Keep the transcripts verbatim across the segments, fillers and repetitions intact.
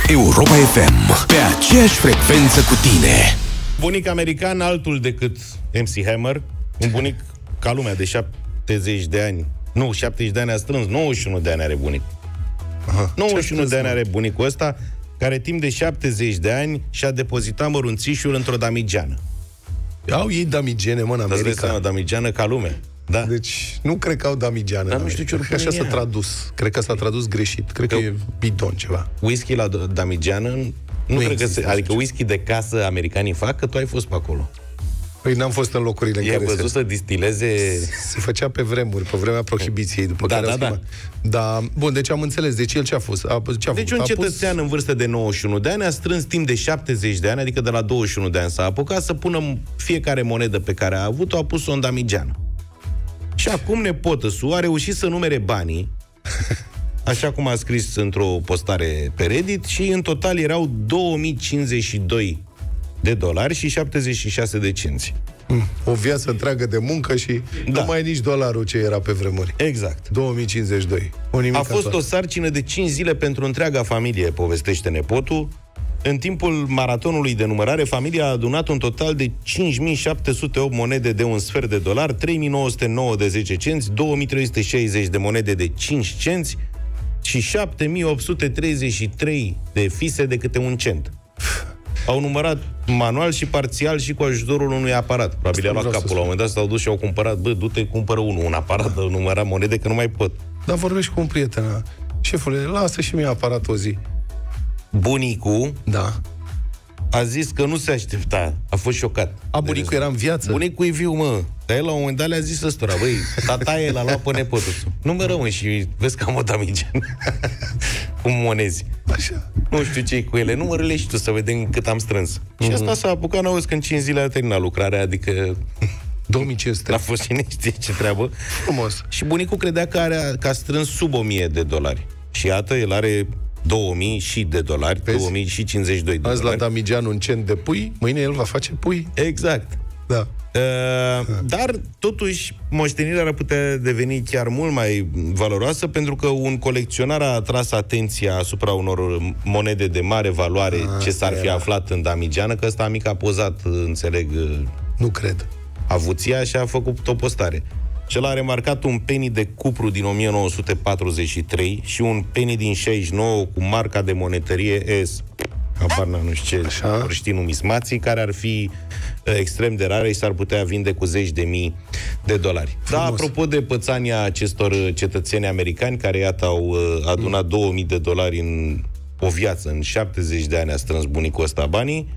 Europa F M, pe aceeași frecvență cu tine. Bunic american altul decât M C Hammer, un bunic ca lumea de șaptezeci de ani. Nu, șaptezeci de ani a strâns, nouăzeci și unu de ani are bunic. Aha, nouăzeci și unu de ani are bunicul ăsta, care timp de șaptezeci de ani și-a depozitat mărunțișul într-o damigeană. Au ei damigene, mă, în America. O damigeană ca lume. Da. Deci nu cred că au damigeană. Dar nu știu ce așa s-a tradus. Cred că s-a tradus greșit. Cred că, că e bidon ceva. Whisky la damigeană nu, nu cred că se, adică whisky de casă americanii fac, că tu ai fost pe acolo. Păi n-am fost în locurile în care se... văzut să distileze... Se făcea pe vremuri, pe vremea prohibiției, după da, care da, da. Da, bun, deci am înțeles. Deci el ce-a fost? A, ce-a deci făcut? un cetățean pus... în vârstă de nouăzeci și unu de ani a strâns timp de șaptezeci de ani, adică de la douăzeci și unu de ani s-a apucat să pună fiecare monedă pe care a avut-o, a pus-o în damigeană. Și acum nepotă su a reușit să numere banii, așa cum a scris într-o postare pe Reddit, și în total erau două mii cincizeci și doi de dolari și șaptezeci și șase de cenți. O viață întreagă de muncă și da. Nu mai e nici dolarul ce era pe vremuri. Exact. două mii cincizeci și doi. A fost toată. O sarcină de cinci zile pentru întreaga familie, povestește nepotul. În timpul maratonului de numărare, familia a adunat un total de cinci mii șapte sute opt monede de un sfert de dolar, trei mii nouă sute nouă de zece cenți, două mii trei sute șaizeci de monede de cinci cenți și șapte mii opt sute treizeci și trei de fise de câte un cent. Au numărat manual și parțial și cu ajutorul unui aparat. Probabil a luat capul la un moment dat, s-au dus și au cumpărat, bă, du-te, cumpără unul, un aparat de numărat monede, că nu mai pot. Dar vorbești cu un prieten. Șefule, lasă și mie aparatul o zi. Bunicul da. a zis că nu se aștepta. A fost șocat. A, bunicul era în viață? Bunicul e viu, mă. Dar el la un moment dat le-a zis ăstora, băi, tata el a luat pe nepotul. Numără, mă, și vezi că am o damigeană cu monezi. Așa. Nu știu ce-i cu ele. Numărele și tu, să vedem cât am strâns. Mm-hmm. Și asta s-a apucat, n-auzi, că în cinci zile a terminat lucrarea, adică... două mii cinci sute. N-a fost cine știe ce treabă. Frumos. Și bunicul credea că, are, că a strâns sub o mie de dolari. Și iată, el are două mii și de dolari, vezi? două mii și cincizeci și doi de azi dolari. Azi la damigean un cent de pui, mâine el va face pui. Exact. Da. Uh, dar, totuși, moștenirea ar putea deveni chiar mult mai valoroasă, pentru că un colecționar a atras atenția asupra unor monede de mare valoare a, ce s-ar fi era. aflat în damigeană, că ăsta mic a pozat, înțeleg... Nu cred. Avuția și a făcut o postare. Cel a remarcat un penny de cupru din o mie nouă sute patruzeci și trei și un penny din șaizeci și nouă cu marca de monetărie S. Aparna, nu știu ce, știi, numismații, care ar fi extrem de rare și s-ar putea vinde cu zeci de mii de dolari. Frumos. Da, apropo de pățania acestor cetățeni americani care, iată, au adunat mm. două mii de dolari în o viață, în șaptezeci de ani a strâns bunicul ăsta banii,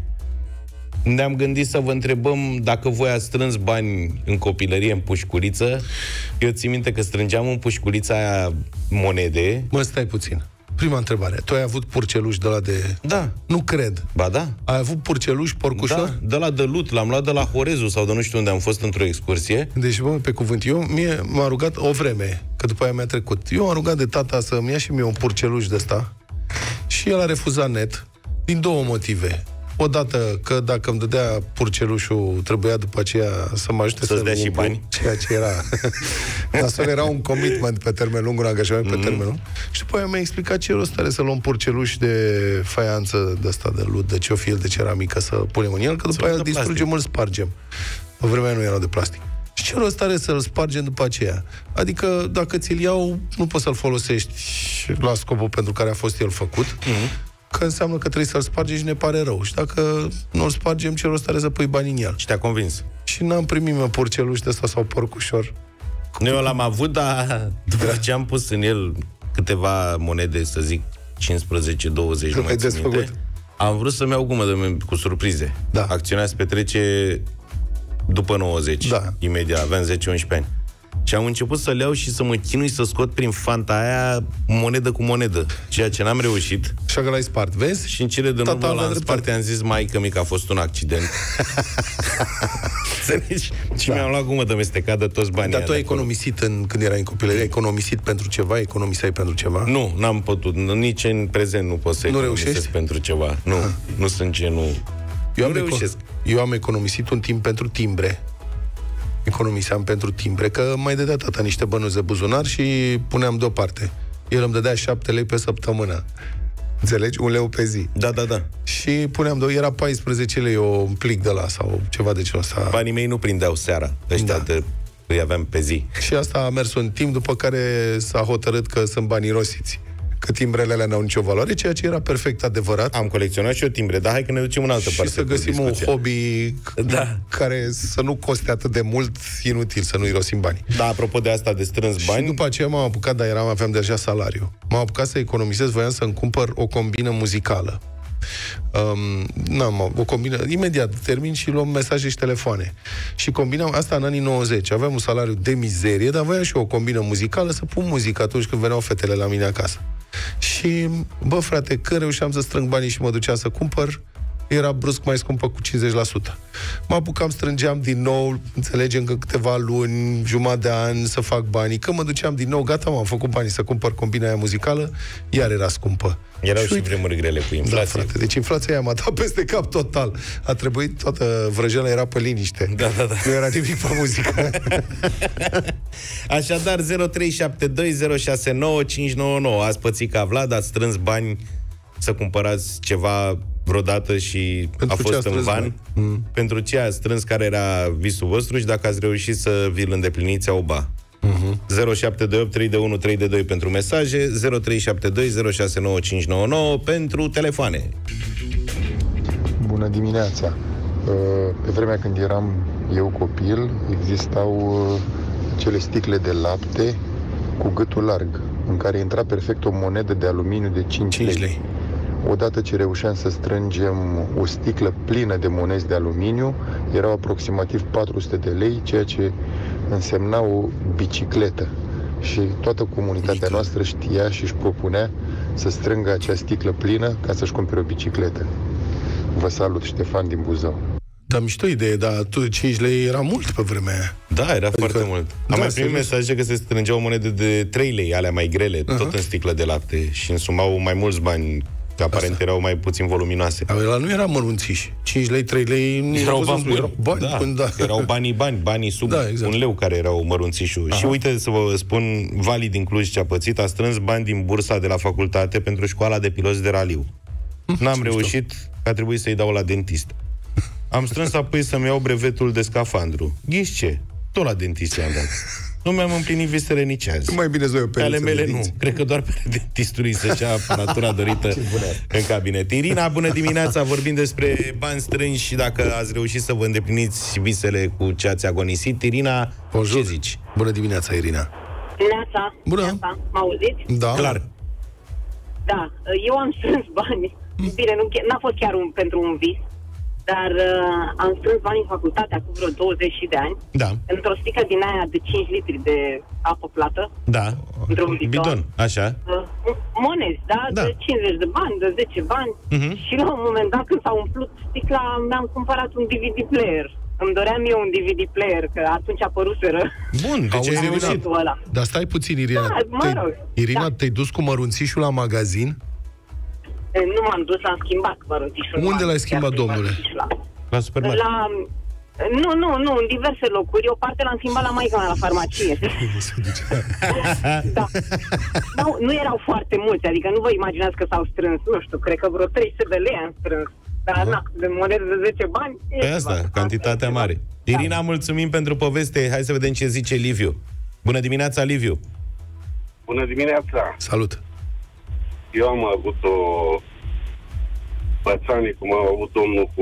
ne-am gândit să vă întrebăm dacă voi ați strâns bani în copilărie, în pușculiță. Eu țin minte că strângeam în pușculița aia monede. Mă, stai puțin. Prima întrebare. Tu ai avut purceluși de la de... Da. Nu cred. Ba da. Ai avut purceluși, porcușor? Da, de la de lut. L-am luat de la Horezu sau de nu știu unde am fost într-o excursie. Deci, bă, pe cuvânt, eu mie m-a rugat o vreme, că după aia mi-a trecut. Eu m-am rugat de tata să-mi ia și mie un purceluș de ăsta și el a refuzat net din două motive. Odată că dacă îmi dădea purcelușul, trebuia după aceea să mă ajute să-ți dea și bani. Ceea ce era. Asta era un commitment pe termen lung, un angajament mm-hmm. pe termen lung. Și după aia mi-a explicat ce rost are să luăm purceluș de faianță de asta, de lut, de ciofil, de ceramică, să punem în el, că după aia îl distrugem, îl spargem. Pe vremea nu erau de plastic. Și ce rost are să-l spargem după aceea? Adică dacă ți-l iau, nu poți să-l folosești la scopul pentru care a fost el făcut. Mm-hmm. Că înseamnă că trebuie să-l spargem și ne pare rău. Și dacă nu-l spargem, ce rost are să pui bani în el? Și te-a convins. Și n-am primit, mă, porceluș de ăsta sau porcușor. Eu l-am avut, dar după da. ce am pus în el câteva monede, să zic cincisprezece douăzeci, nu mai țin minte, am vrut să-mi iau gumă de cu surprize. Da. Acțiunea se petrece după nouăzeci, da. imediat, aveam zece unsprezece ani. Și am început să le iau și să mă chinui să scot prin fanta aia monedă cu monedă, ceea ce n-am reușit. Așa că l-ai spart, vezi? Și în cele de urmă l-am spart, am zis maică mică, a fost un accident. Și da. mi-am luat gumă de mestecat de toți banii. Dar tu ai economisit în, când erai în copilărie, ai economisit pentru ceva? Economiseai pentru ceva? Nu, n-am putut. Nici în prezent nu pot să nu economisesc reușești? pentru ceva. Nu, ah. nu sunt genul... Eu nu am reușesc. Eu am economisit un timp pentru timbre. Economiseam pentru timbre, că mai dădea tata niște bănuți de buzunar și puneam deoparte. El îmi dădea șapte lei pe săptămână. Înțelegi? Un leu pe zi. Da, da, da. Și puneam, doi, era paisprezece lei o plic de la sau ceva de genul ăsta. Banii mei nu prindeau seara. Ăștia da. de, îi aveam pe zi. Și asta a mers un timp, după care s-a hotărât că sunt banii rosiți. Că timbrele alea n-au nicio valoare, ceea ce era perfect adevărat. Am colecționat și eu timbre, dar hai că ne ducem în altă și parte. Și să găsim un hobby da. care să nu coste atât de mult, inutil, să nu irosim bani. Da, apropo de asta de strâns bani... Și după aceea m-am apucat, dar eram, aveam deja salariu. M-am apucat să economisesc, voiam să-mi cumpăr o combină muzicală. Um, n-am, o combină, imediat termin și luăm mesaje și telefoane. Și combinam asta în anii nouăzeci. Aveam un salariu de mizerie, dar voiam și o combină muzicală să pun muzică atunci când veneau fetele la mine acasă. Și, bă, frate, când reușeam să strâng banii și mă duceam să cumpăr, era brusc mai scumpă cu cincizeci la sută. Mă apucam, strângeam din nou, înțelegem că câteva luni, jumătate de ani să fac banii. Când mă duceam din nou, gata, m-am făcut banii să cumpăr combina aia muzicală, iar era scumpă. Erau și, și vremuri grele cu inflație. Da, frate, deci inflația aia m-a dat peste cap total. A trebuit, toată vrăjeala era pe liniște. Da, da, da. Nu era nimic pe muzică. Așadar, zero trei șapte doi zero șase nouă cinci nouă nouă. Ați pățit ca Vlad, ați strâns bani să cumpărați ceva vreodată și pentru a fost în van. Mm. Pentru ce ați strâns, care era visul vostru și dacă ați reușit să vi-l îndepliniți, au ba. Uh-huh. zero șapte doi opt trei unu trei doi pentru mesaje, zero trei șapte doi zero șase nouă cinci nouă nouă pentru telefoane. Bună dimineața! Pe vremea când eram eu copil, existau cele sticle de lapte cu gâtul larg, în care intra perfect o monedă de aluminiu de cinci lei. Odată ce reușeam să strângem o sticlă plină de monezi de aluminiu, erau aproximativ patru sute de lei, ceea ce însemna o bicicletă. Și toată comunitatea noastră știa și își propunea să strângă acea sticlă plină ca să-și cumpere o bicicletă. Vă salut, Ștefan din Buzău. Da, mișto idee, dar tu cinci lei era mult pe vremea aia. Da, era adică, foarte mult. Am da, mai primit mesaje că se strângeau monede de trei lei, alea mai grele, uh-huh. tot în sticlă de lapte și însumau mai mulți bani, că aparent asta. Erau mai puțin voluminoase. Ăla nu era mărunțiși. cinci lei, trei lei... Erau bani, erau bani, da. Până, da. Erau banii bani, banii sub da, exact. un leu care erau mărunțișul. Aha. Și uite să vă spun, Vali din Cluj ce a pățit, a strâns bani din bursa de la facultate pentru școala de piloți de raliu. N-am reușit, că a trebuit să-i dau la dentist. Am strâns apoi să-mi iau brevetul de scafandru. Ghiși ce? Tot la dentist i-am dat. Nu mi-am împlinit visele nici azi. Mai bine zoi o pe ale mele nu. Cred că doar pe dentistului să-și ia aparatura dorită în cabinet. Irina, bună dimineața! Vorbim despre bani strânși și dacă ați reușit să vă îndepliniți visele cu ce ați agonisit. Irina, bonjour. Ce zici? Bună dimineața, Irina! Dimineața! Bună! Dimineața. M-auziți? Da. Clar. Da, eu am strâns bani. Bine, nu, n-a fost chiar un, pentru un vis, dar uh, am strâns bani în facultate acum vreo douăzeci de ani. Da. Într-o sticlă din aia de cinci litri de apă plată. Da. Într-un bidon. Bidon, așa. Uh, monezi, da? Da. De cincizeci de bani, de zece bani. Uh-huh. Și la un moment dat, când s-a umplut sticla, mi-am cumpărat un D V D player. Îmi doream eu un D V D player, că atunci apăruseră. Bun, deci ai reușit. Dar stai puțin, Irina. Da, mă rog. Irina, da. te-ai dus cu mărunțișul la magazin? Nu m-am dus, l-am schimbat mărunțișul. Unde l-ai schimbat, domnule? La, la supermarket? La... Nu, nu, nu, în diverse locuri. O parte l-am schimbat la maica mea la farmacie. Da. Nu, nu erau foarte mulți, adică nu vă imaginați că s-au strâns, nu știu, cred că vreo trei sute de lei am strâns. Dar, uh-huh. na, de monede de zece bani... Pe asta, ceva. Cantitatea mare. Da. Irina, mulțumim pentru poveste. Hai să vedem ce zice Liviu. Bună dimineața, Liviu. Bună dimineața. Salut. Eu am avut o pățanie, cum a avut domnul cu...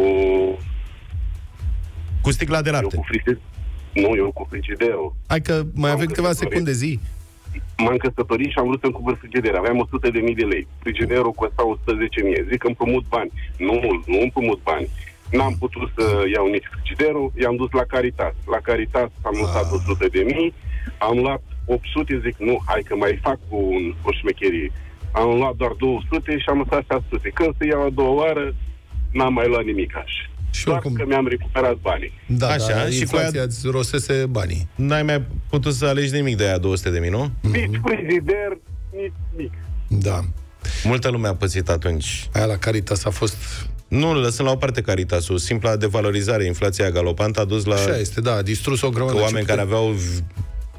Cu sticla de lapte. Eu cu frigid... Nu, eu cu frigiderul. Hai că mai avem câteva secunde, zi. M-am căsătorit și am vrut să-mi cumpăr frigider. Aveam o sută de mii de lei. Frigiderul costa o sută zece mii. Zic că împrumut bani. Nu mult, nu împrumut bani. N-am putut să iau nici frigiderul. I-am dus la Caritas. La Caritas am lăsat o sută de mii. Am luat opt sute, zic, nu, hai că mai fac cu un, o șmecherie. Am luat doar două sute și am lăsat șase sute. Când să iau a doua oară, n-am mai luat nimic așa. Și doar oricum... că mi-am recuperat banii. Da, așa, da, și inflația cu aia... îți rosese banii. N-ai mai putut să alegi nimic de aia două sute de mii, nu? Nici frigider, nici nimic. Da. Multă lume a pățit atunci. Aia la Caritas a fost... Nu, lăsând la o parte Caritasul. Simpla devalorizare, inflația galopantă a dus la... Așa este, da, a distrus o grămadă. Că oameni care aveau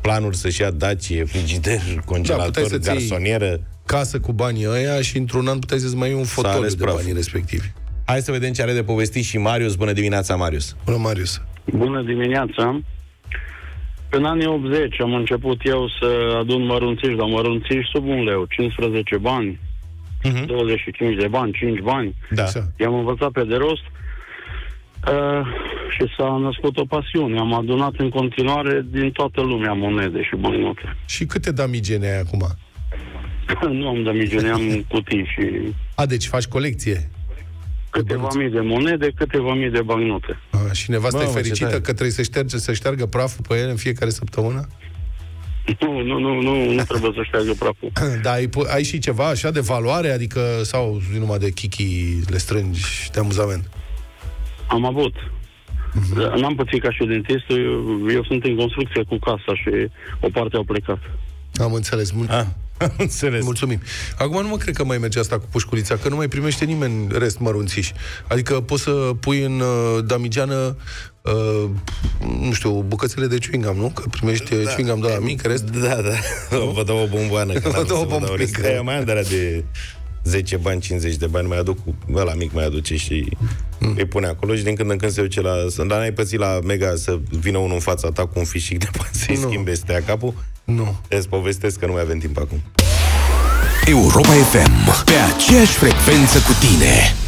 planuri să-și ia Dacie, frigider, congelator, da, garsonieră. Casă cu banii ăia și într-un an puteai să-ți mai iei un fotoliu de banii respectivi. Hai să vedem ce are de povestit și Marius. Bună dimineața, Marius. Bună, Marius. Bună dimineața. În anii optzeci am început eu să adun mărunțiși, dar mărunțiși sub un leu, cincisprezece bani, uh-huh. douăzeci și cinci de bani, cinci bani. Da. I-am învățat pe de rost uh, și s-a născut o pasiune. Am adunat în continuare din toată lumea monede și bănuțe. Și câte damigene ai acum? Nu am damigene, am cutii și... A, deci faci colecție? Câteva mii de monede, câteva mii de bancnote. A, și nevasta e fericită că trebuie să șterge, să șteargă praful pe ele în fiecare săptămână? Nu, nu, nu, nu, nu trebuie să șteargă praful. Dar ai, ai și ceva așa de valoare? Adică, sau numai de chichi le strângi de amuzament? Am avut. Uh-huh. N-am pățit ca și dentistul, eu, eu sunt în construcție cu casa și o parte au plecat. Am înțeles. Mul- ah, am înțeles. Mulțumim. Acum nu mă cred că mai merge asta cu pușculița, că nu mai primește nimeni rest mărunțiși. Adică poți să pui în uh, damigeană uh, nu știu, bucățele de chewing-gum, nu? Că primești da. chewing-gum de la mic, rest. Da, da. Vă dau o bomboană. Vă dau o bomboană. Eu mai am de la de zece bani, cincizeci de bani, mai aduc, ăla mic mai aduce și mm. îi pune acolo și din când în când se duce la... Dar n-ai pățit la Mega să vină unul în fața ta cu un fișic de bani să-i schimbe, să te ia capul? Nu. Îți povestesc că nu mai avem timp acum. Europa F M, pe aceeași frecvență cu tine.